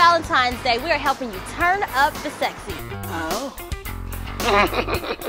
Valentine's Day, we are helping you turn up the sexy. Oh.